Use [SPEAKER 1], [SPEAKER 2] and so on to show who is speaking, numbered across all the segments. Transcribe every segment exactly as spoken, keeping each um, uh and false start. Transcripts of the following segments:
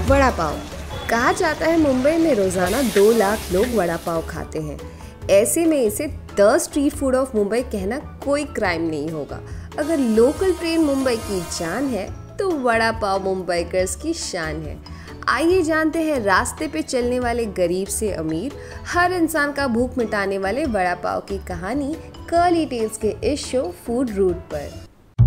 [SPEAKER 1] वड़ा पाव। कहा जाता है मुंबई में रोजाना दो लाख लोग वड़ा पाव खाते हैं। ऐसे में इसे the street food of Mumbai कहना कोई क्राइम नहीं होगा। अगर लोकल ट्रेन मुंबई की जान है तो वड़ा पाव मुंबईकर्स की शान है। आइए जानते हैं रास्ते पे चलने वाले गरीब से अमीर, हर इंसान का भूख मिटाने वाले वड़ा पाव की कहानी कर्ली टेल्स के इस शो फूड रूट पर।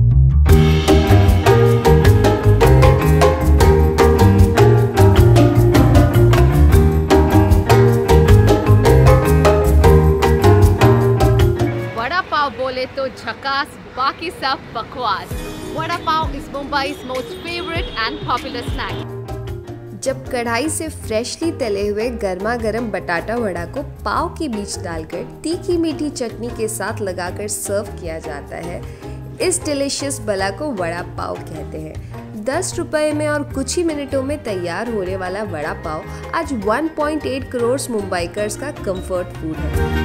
[SPEAKER 2] बोले तो झकास, बाकी सब बकवास। Vada pav is Mumbai's most favorite and popular snack।
[SPEAKER 1] जब कढ़ाई से फ्रेशली तले हुए गर्मा गर्म बटाटा वड़ा को पाव के बीच डालकर तीखी मीठी चटनी के साथ लगाकर सर्व किया जाता है, इस डिलीशियस बला को वड़ा पाव कहते हैं। दस रुपए में और कुछ ही मिनटों में तैयार होने वाला वड़ा पाव आज एक पॉइंट आठ करोड़ मुंबईकर्स का कंफर्ट फूड है।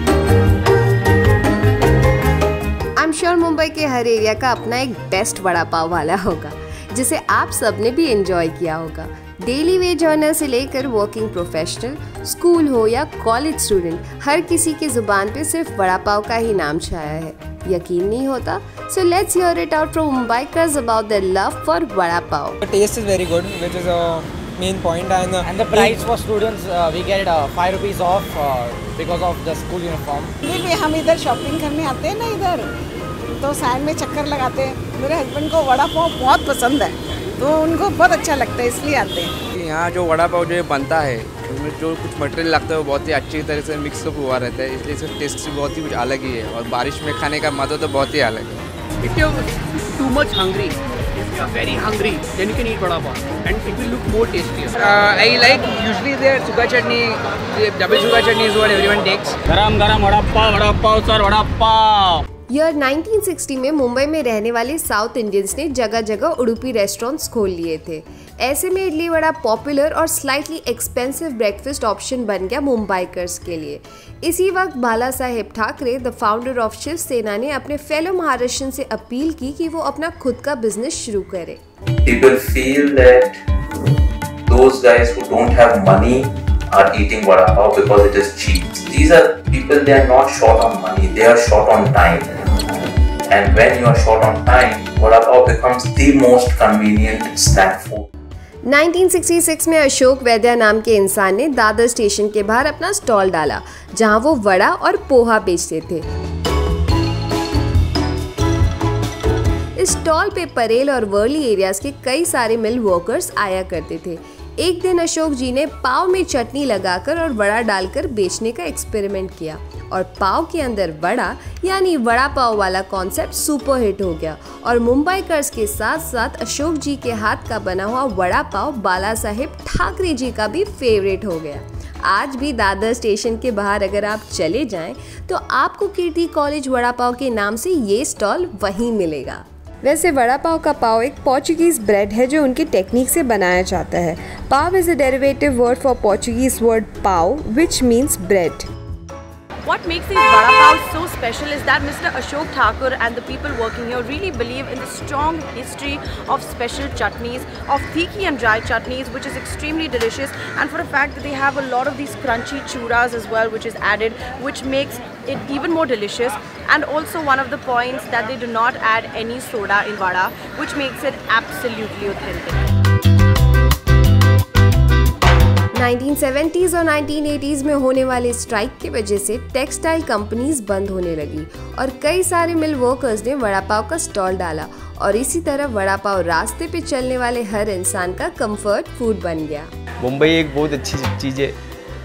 [SPEAKER 1] आई एम श्योर मुंबई के हर एरिया का अपना एक बेस्ट वड़ा पाव वाला होगा जिसे आप सबने भी एंजॉय किया होगा। डेली वेज अर्नर से लेकर वर्किंग प्रोफेशनल, स्कूल हो या कॉलेज स्टूडेंट, हर किसी की जुबान पे सिर्फ वड़ा पाव का ही नाम छाया है। यकीन नहीं होता? So let's hear it out from Mumbaikars about their love for vada pav.
[SPEAKER 3] The taste is very good, which is a main point, and uh,
[SPEAKER 4] and the price for students uh, we get uh, five rupees off uh, because of the school uniform.
[SPEAKER 5] भी हम इधर shopping करने आते हैं ना, इधर तो side में चक्कर लगाते हैं। मेरे हस्बैंड को वड़ा पाव बहुत पसंद है, तो उनको बहुत अच्छा लगता है, इसलिए आते हैं।
[SPEAKER 6] यहाँ जो वड़ा पाव जो बनता है उसमें जो कुछ मटेरियल लगता है वो बहुत ही अच्छी तरह से मिक्स अप हुआ रहता है, इसलिए इसका टेस्ट बहुत ही कुछ अलग ही है और बारिश में खाने का मज़ा तो बहुत ही अलग है।
[SPEAKER 7] If you're too much hungry, if you're very hungry, then you can eat vada pav and it will look more tastier.
[SPEAKER 6] Uh, I like usually their sugar chutney, the double sugar chutney is what everyone takes.
[SPEAKER 4] गरम गरम vada pav, vada pav sir, vada pav.
[SPEAKER 1] Year nineteen sixty में मुंबई में रहने वाले south Indians ने जगह जगह Udupi restaurants खोल लिए थे। ऐसे में इडली वड़ा पॉपुलर और स्लाइटली एक्सपेंसिव ब्रेकफास्ट ऑप्शन बन गया मुंबईकर्स के लिए। इसी वक्त Bala Saheb Thackeray, the founder of Shiv Sena, ने अपने फेलो महाराष्ट्रियन से अपील की कि वो अपना खुद का बिजनेस शुरू करें।
[SPEAKER 8] People feel that those guys who don't have money are eating vada pav because it is cheap. These are people, they are not short on money, they are short on time. And when you are short on time, vada pav becomes the most convenient snack food.
[SPEAKER 1] Nineteen sixty six में अशोक वैद्या नाम के इंसान ने Dadar station के बाहर अपना stall डाला, जहां वो वड़ा और पोहा बेचते थे। इस स्टॉल पे परेल और वर्ली एरियाज के कई सारे मिल वर्कर्स आया करते थे। एक दिन अशोक जी ने पाव में चटनी लगाकर और वड़ा डालकर बेचने का एक्सपेरिमेंट किया और पाव के अंदर वड़ा यानी वड़ा पाव वाला कॉन्सेप्ट सुपर हिट हो गया और मुंबईकर्स के साथ साथ अशोक जी के हाथ का बना हुआ वड़ा पाव बाला साहेब ठाकरे जी का भी फेवरेट हो गया। आज भी दादर स्टेशन के बाहर अगर आप चले जाएं तो आपको कीर्ति कॉलेज वड़ा पाव के नाम से ये स्टॉल वहीं मिलेगा। वैसे वड़ा पाव का पाव एक पोर्चुगीज ब्रेड है जो उनकी टेक्निक से बनाया जाता है। Pav is a derivative word for Portuguese word pav which means bread.
[SPEAKER 9] What makes these vada pav so special is that Mister Ashok Thakur and the people working here really believe in the strong history of special chutneys, of tikhi and dry chutneys, which is extremely delicious, and for a fact that they have a lot of these crunchy churas as well, which is added, which makes it even more delicious. And also one of the points that they do not add any soda in vada, which makes it absolutely authentic.
[SPEAKER 1] Nineteen seventies और nineteen eighties में होने वाले strike की वजह से textile companies बंद होने लगी और कई सारे मिल वर्कर्स ने वड़ा पाव का स्टॉल डाला और इसी तरह वड़ा पाव रास्ते पे चलने वाले हर इंसान का कंफर्ट फूड बन गया।
[SPEAKER 10] मुंबई एक बहुत अच्छी चीज़ है,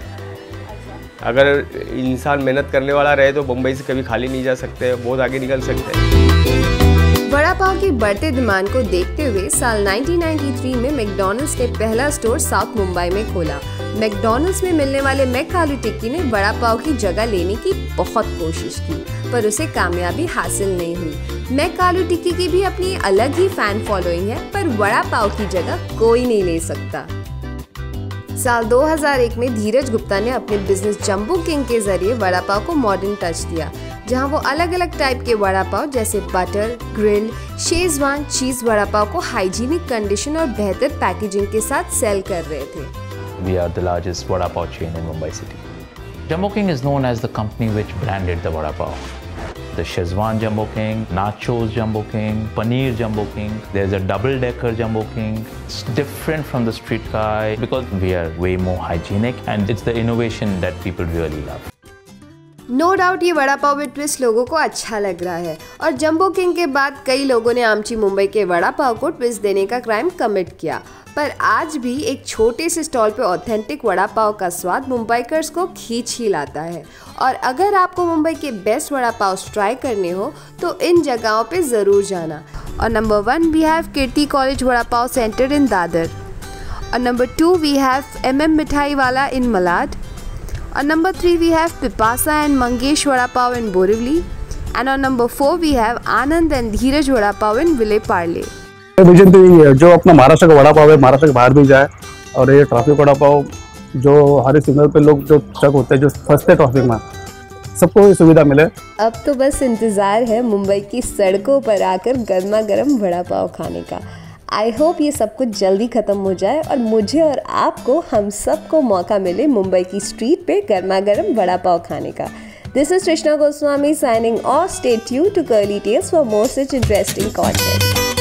[SPEAKER 10] अगर इंसान मेहनत करने वाला रहे तो मुंबई से कभी खाली नहीं जा सकते, बहुत आगे निकल सकते हैं।
[SPEAKER 1] वड़ा पाव की बढ़ते डिमांड को देखते हुए साल नाइनटीन नाइंटी थ्री में मैकडॉनल्ड्स ने पहला स्टोर साउथ मुंबई में खोला। मैकडॉनल्ड्स में मिलने वाले मैक आलू टिक्की ने वड़ा पाव की जगह लेने की बहुत कोशिश की, पर उसे कामयाबी हासिल नहीं हुई। मैक आलू टिक्की की भी अपनी अलग ही फैन फॉलोइंग है, पर वड़ा पाव की जगह कोई नहीं ले सकता। साल दो हज़ार एक में धीरज गुप्ता ने अपने बिजनेस जंबो किंग के जरिए वड़ा पाव को मॉडर्न टच दिया, जहां वो अलग अलग टाइप के वड़ा पाव जैसे butter, grill, schezwan, cheese vada pav को हाइजीनिक कंडीशन और बेहतर पैकेजिंग के साथ सेल कर रहे थे।
[SPEAKER 11] We are the largest vada pav chain in Mumbai city. Jumbo King is known as the company which branded the vada pav. The Shezwan Jumbo King, Nachos Jumbo King, Paneer Jumbo King. There's a double-decker Jumbo King. It's different from the street guy because we are way more hygienic and it's the innovation that people really love.
[SPEAKER 1] No doubt ये वड़ा पाव में twist लोगों को अच्छा लग रहा है और jumbo king के बाद कई लोगों ने आमची मुंबई के वड़ा पाव को ट्विस्ट देने का क्राइम कमिट किया, पर आज भी एक छोटे से स्टॉल पे ऑथेंटिक वड़ा पाव का स्वाद मुंबईकर्स को खींच ही लाता है। और अगर आपको मुंबई के बेस्ट वड़ा पाव ट्राई करने हो तो इन जगहों पे ज़रूर जाना। और number one we have Kirti college vada pav centre in Dadar, और number two we have M M Mithai Wala in Malad, और number three we have Pipasa and Mangesh Vada Pav in Borivali, and on number four we have Anand and Dheeraj Vada Pav in Ville Parle.
[SPEAKER 12] Vision तो यही है, जो अपना महाराष्ट्र का वड़ा पाव है महाराष्ट्र के बाहर भी जाए, और ये ट्रैफिक वड़ा पाव जो हर सिग्नल पे लोग जो स्टक होते हैं, जो फंसते ट्रैफिक में, सबको ये सुविधा मिले।
[SPEAKER 1] अब तो बस इंतज़ार है मुंबई की सड़कों पर आकर गर्मा गर्म वड़ा पाव खाने का। आई होप ये सब कुछ जल्दी ख़त्म हो जाए और मुझे और आपको, हम सबको मौका मिले मुंबई की स्ट्रीट पे गर्मा गर्म वड़ा पाव खाने का। This is Krishna Goswami signing off. Stay tuned to curly tales for more such interesting content.